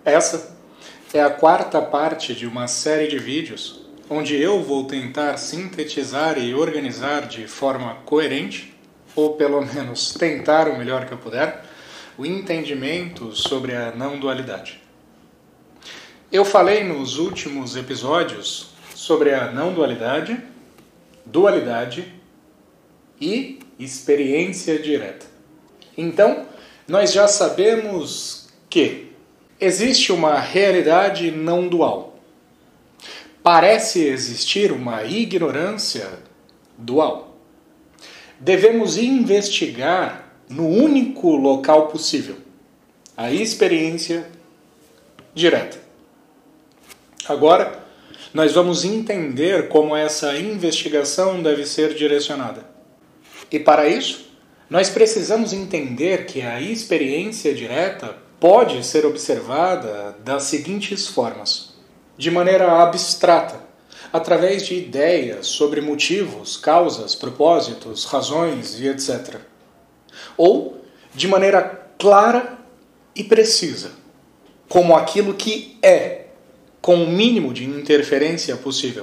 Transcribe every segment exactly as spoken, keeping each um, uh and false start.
Essa é a quarta parte de uma série de vídeos onde eu vou tentar sintetizar e organizar de forma coerente, ou pelo menos tentar o melhor que eu puder, o entendimento sobre a não-dualidade. Eu falei nos últimos episódios sobre a não-dualidade, dualidade e experiência direta. Então, nós já sabemos que existe uma realidade não dual. Parece existir uma ignorância dual. Devemos investigar no único local possível, a experiência direta. Agora, nós vamos entender como essa investigação deve ser direcionada. E para isso, nós precisamos entender que a experiência direta pode ser observada das seguintes formas. De maneira abstrata, através de ideias sobre motivos, causas, propósitos, razões e etcétera. Ou de maneira clara e precisa, como aquilo que é, com o mínimo de interferência possível.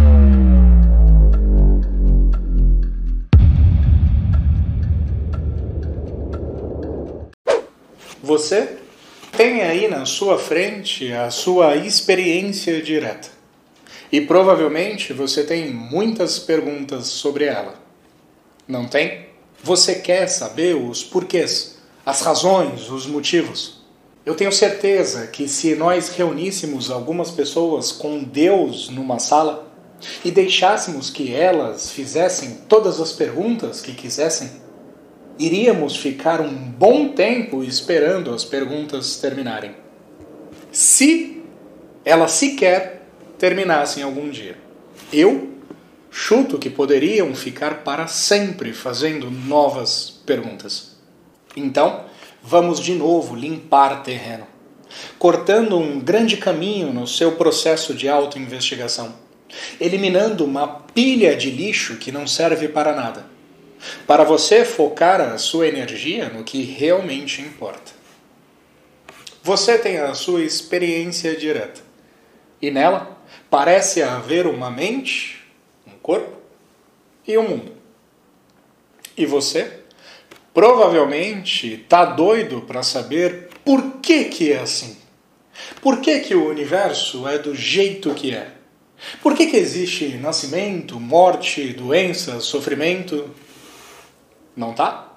Você tem aí na sua frente a sua experiência direta. E provavelmente você tem muitas perguntas sobre ela. Não tem? Você quer saber os porquês, as razões, os motivos? Eu tenho certeza que se nós reuníssemos algumas pessoas com Deus numa sala e deixássemos que elas fizessem todas as perguntas que quisessem, iríamos ficar um bom tempo esperando as perguntas terminarem. Se elas sequer terminassem algum dia. Eu chuto que poderiam ficar para sempre fazendo novas perguntas. Então, vamos de novo limpar terreno, cortando um grande caminho no seu processo de autoinvestigação, eliminando uma pilha de lixo que não serve para nada, para você focar a sua energia no que realmente importa. Você tem a sua experiência direta, e nela parece haver uma mente, um corpo e um mundo. E você provavelmente está doido para saber por que que é assim. Por que que o universo é do jeito que é? Por que que existe nascimento, morte, doença, sofrimento? Não tá?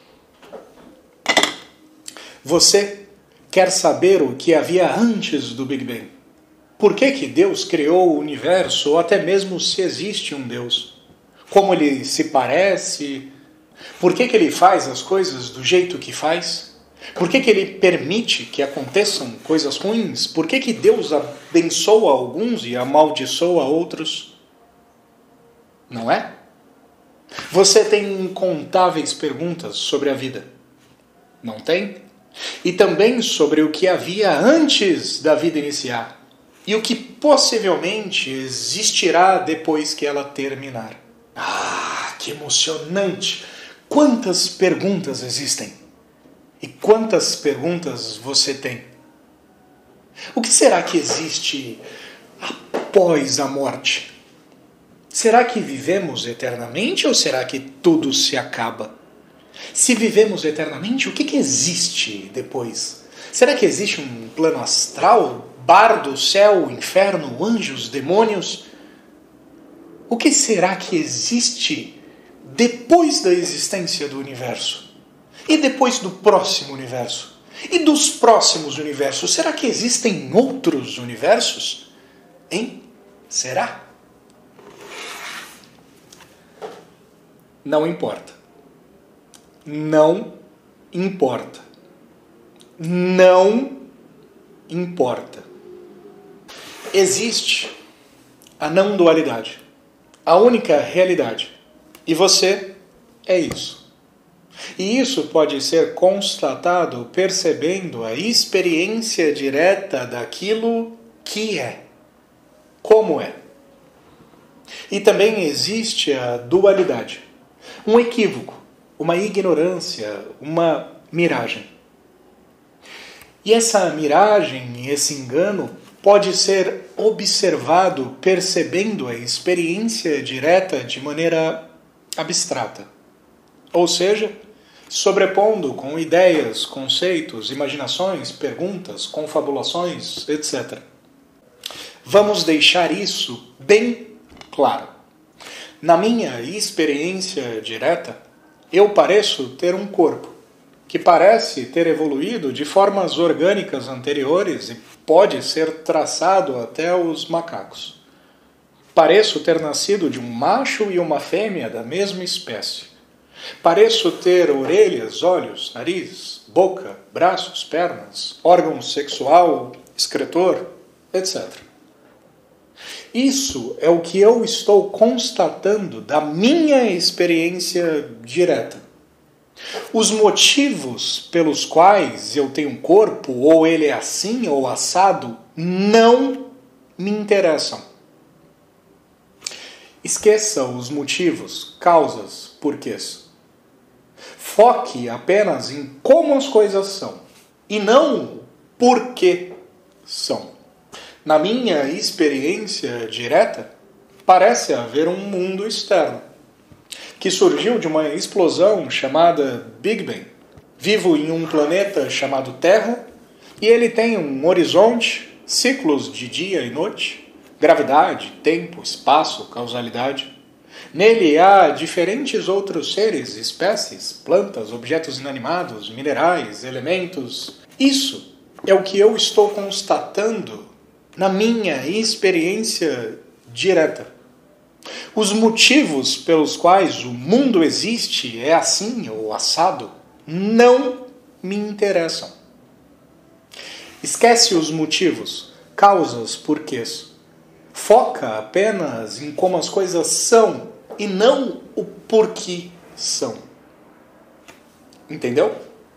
Você quer saber o que havia antes do Big Bang? Por que que Deus criou o universo, ou até mesmo se existe um Deus? Como ele se parece? Por que que ele faz as coisas do jeito que faz? Por que que ele permite que aconteçam coisas ruins? Por que que Deus abençoa alguns e amaldiçoa outros? Não é? Você tem incontáveis perguntas sobre a vida. Não tem? E também sobre o que havia antes da vida iniciar. E o que possivelmente existirá depois que ela terminar. Ah, que emocionante! Quantas perguntas existem? E quantas perguntas você tem? O que será que existe após a morte? Será que vivemos eternamente ou será que tudo se acaba? Se vivemos eternamente, o que que existe depois? Será que existe um plano astral? Bardo, céu, inferno, anjos, demônios? O que será que existe depois da existência do universo? E depois do próximo universo? E dos próximos universos? Será que existem outros universos? Hein? Será? Não importa. Não importa. Não importa. Existe a não-dualidade, a única realidade. E você é isso. E isso pode ser constatado percebendo a experiência direta daquilo que é, como é. E também existe a dualidade, um equívoco, uma ignorância, uma miragem. E essa miragem, esse engano, pode ser observado percebendo a experiência direta de maneira abstrata. Ou seja, sobrepondo com ideias, conceitos, imaginações, perguntas, confabulações, etcétera. Vamos deixar isso bem claro. Na minha experiência direta, eu pareço ter um corpo que parece ter evoluído de formas orgânicas anteriores e pode ser traçado até os macacos. Pareço ter nascido de um macho e uma fêmea da mesma espécie. Pareço ter orelhas, olhos, nariz, boca, braços, pernas, órgão sexual, excretor, etcétera. Isso é o que eu estou constatando da minha experiência direta. Os motivos pelos quais eu tenho um corpo, ou ele é assim ou assado, não me interessam. Esqueça os motivos, causas, porquês. Foque apenas em como as coisas são, e não por que são. Na minha experiência direta, parece haver um mundo externo, que surgiu de uma explosão chamada Big Bang. Vivo em um planeta chamado Terra, e ele tem um horizonte, ciclos de dia e noite, gravidade, tempo, espaço, causalidade. Nele há diferentes outros seres, espécies, plantas, objetos inanimados, minerais, elementos. Isso é o que eu estou constatando na minha experiência direta. Os motivos pelos quais o mundo existe é assim ou assado não me interessam. Esquece os motivos, causas, porquês. Foca apenas em como as coisas são e não o porquê são. Entendeu?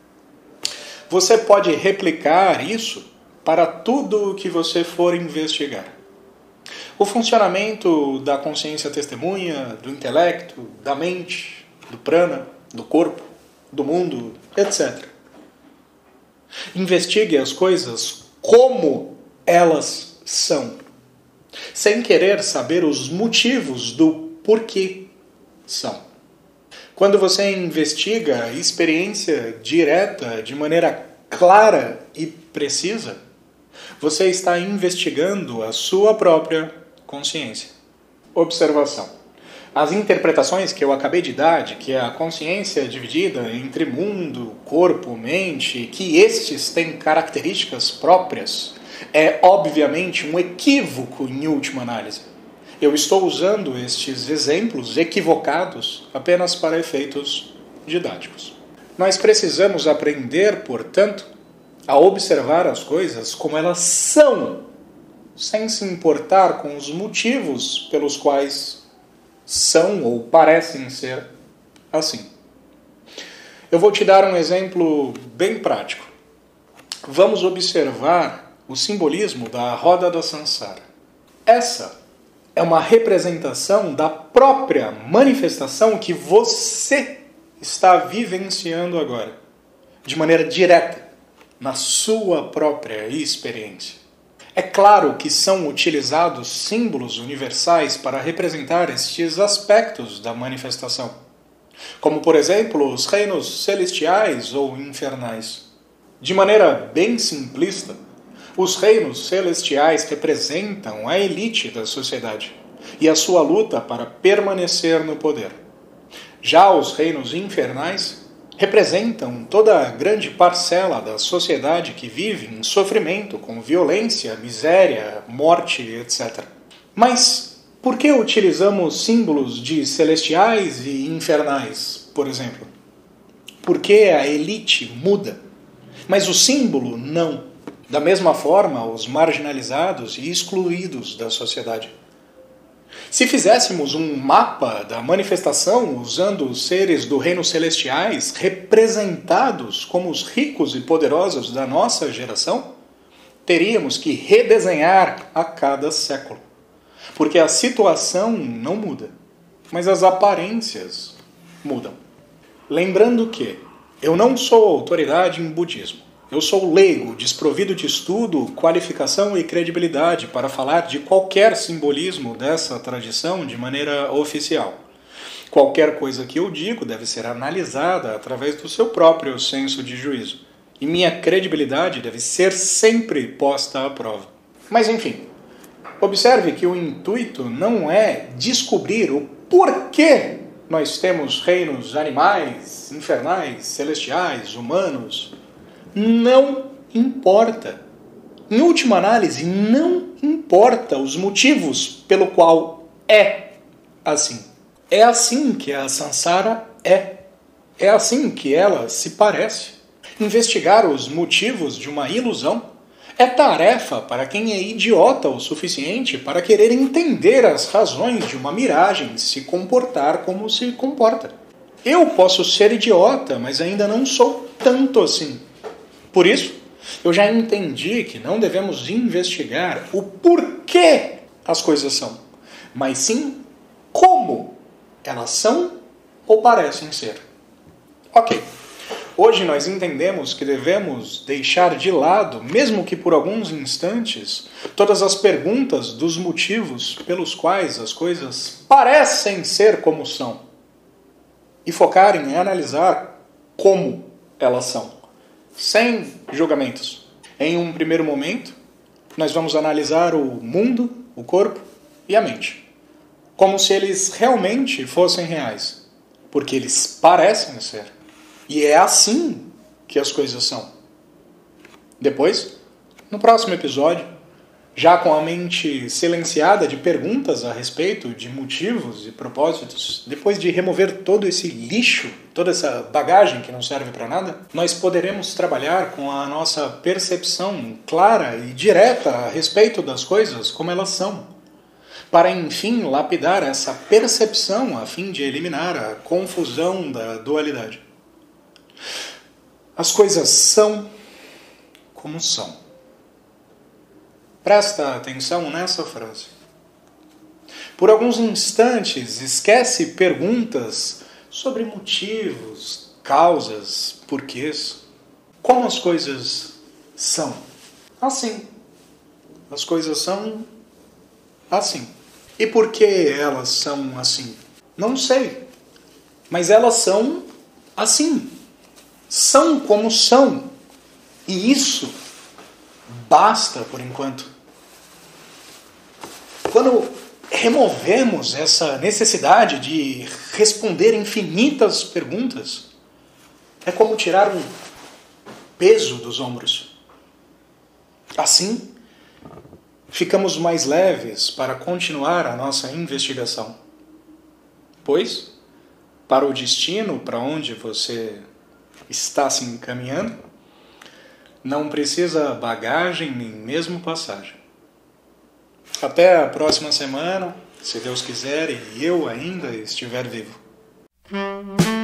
Você pode replicar isso para tudo o que você for investigar. O funcionamento da consciência testemunha, do intelecto, da mente, do prana, do corpo, do mundo, etcétera. Investigue as coisas como elas são, sem querer saber os motivos do porquê são. Quando você investiga a experiência direta de maneira clara e precisa, você está investigando a sua própria consciência. Observação. As interpretações que eu acabei de dar, de que a consciência é dividida entre mundo, corpo, mente, que estes têm características próprias, é obviamente um equívoco em última análise. Eu estou usando estes exemplos equivocados apenas para efeitos didáticos. Nós precisamos aprender, portanto, a observar as coisas como elas são, sem se importar com os motivos pelos quais são ou parecem ser assim. Eu vou te dar um exemplo bem prático. Vamos observar o simbolismo da roda da Sansara. Essa é uma representação da própria manifestação que você está vivenciando agora, de maneira direta, na sua própria experiência. É claro que são utilizados símbolos universais para representar estes aspectos da manifestação, como, por exemplo, os reinos celestiais ou infernais. De maneira bem simplista, os reinos celestiais representam a elite da sociedade e a sua luta para permanecer no poder. Já os reinos infernais representam toda a grande parcela da sociedade que vive em sofrimento com violência, miséria, morte, etcétera. Mas por que utilizamos símbolos de celestiais e infernais, por exemplo? Porque a elite muda, mas o símbolo não. Da mesma forma, os marginalizados e excluídos da sociedade. Se fizéssemos um mapa da manifestação usando os seres do reino celestiais representados como os ricos e poderosos da nossa geração, teríamos que redesenhar a cada século. Porque a situação não muda, mas as aparências mudam. Lembrando que eu não sou autoridade em budismo, Eu sou leigo, desprovido de estudo, qualificação e credibilidade para falar de qualquer simbolismo dessa tradição de maneira oficial. Qualquer coisa que eu digo deve ser analisada através do seu próprio senso de juízo. E minha credibilidade deve ser sempre posta à prova. Mas enfim, observe que o intuito não é descobrir o porquê nós temos reinos animais, infernais, celestiais, humanos. Não importa. Em última análise, não importa os motivos pelo qual é assim. É assim que a Sansara é. É assim que ela se parece. Investigar os motivos de uma ilusão é tarefa para quem é idiota o suficiente para querer entender as razões de uma miragem se comportar como se comporta. Eu posso ser idiota, mas ainda não sou tanto assim. Por isso, eu já entendi que não devemos investigar o porquê as coisas são, mas sim como elas são ou parecem ser. Ok. Hoje nós entendemos que devemos deixar de lado, mesmo que por alguns instantes, todas as perguntas dos motivos pelos quais as coisas parecem ser como são, e focar em analisar como elas são, sem julgamentos. Em um primeiro momento, nós vamos analisar o mundo, o corpo e a mente, como se eles realmente fossem reais, porque eles parecem ser. E é assim que as coisas são. Depois, no próximo episódio, já com a mente silenciada de perguntas a respeito de motivos e propósitos, depois de remover todo esse lixo, toda essa bagagem que não serve para nada, nós poderemos trabalhar com a nossa percepção clara e direta a respeito das coisas como elas são, para enfim lapidar essa percepção a fim de eliminar a confusão da dualidade. As coisas são como são. Presta atenção nessa frase. Por alguns instantes, esquece perguntas sobre motivos, causas, porquês. Como as coisas são? Assim. As coisas são assim. E por que elas são assim? Não sei. Mas elas são assim. São como são. E isso basta por enquanto. Quando removemos essa necessidade de responder infinitas perguntas, é como tirar um peso dos ombros. Assim, ficamos mais leves para continuar a nossa investigação. Pois, para o destino para onde você está se encaminhando, não precisa bagagem nem mesmo passagem. Até a próxima semana, se Deus quiser e eu ainda estiver vivo.